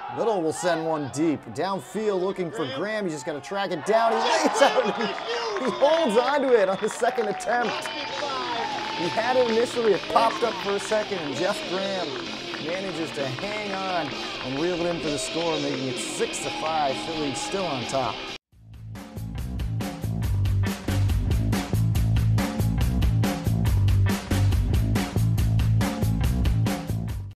Little will send one deep. Downfield looking for Graham. You just got to track it down. He lays out. He holds onto it on the second attempt. He had it initially. It popped up for a second, and Jeff Graham manages to hang on and reel it in for the score, making it 6-5. Philly still on top.